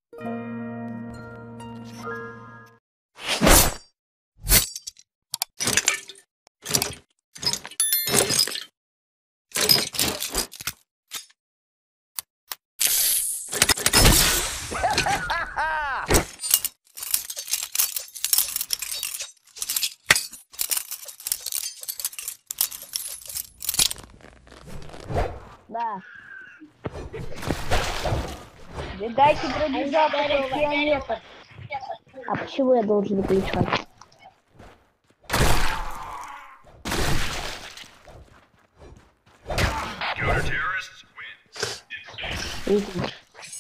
Да. Дайте пробежать 40 километров. А почему я должен выключать? Видите?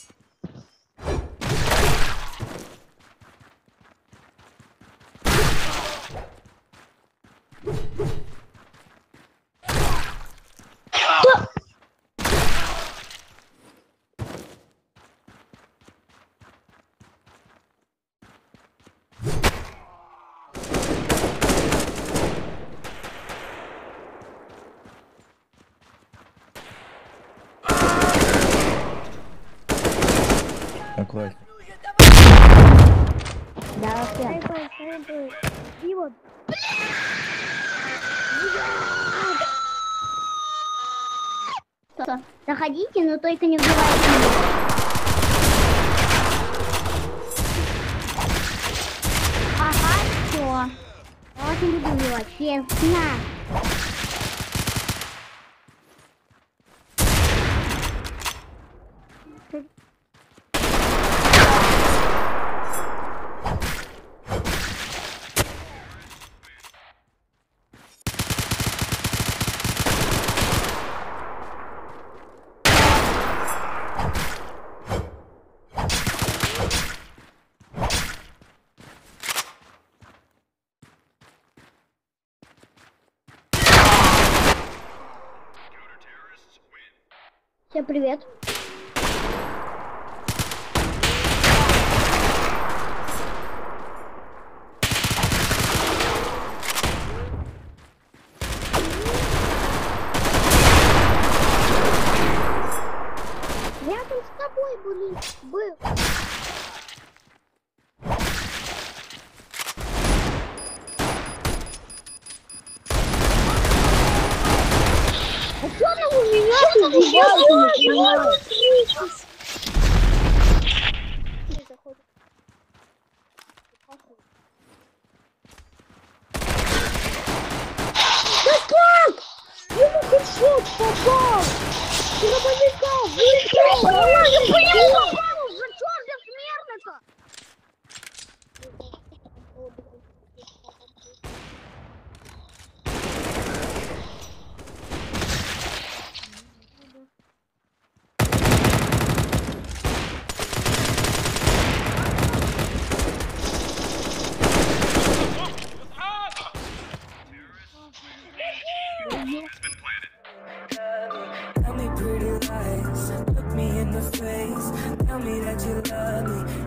Аккуратно. Да, все. И вот. Заходите, но только не убивайте меня. Ага, все. Я вас не буду убивать, честно. Всем привет. Рядом с тобой был. А что она у меня тут? Да как? Ему хедшот попал! Дробовика выиграл! Я понял! За что для смертника? Tell me pretty lies, look me in the face. Tell me that you love me.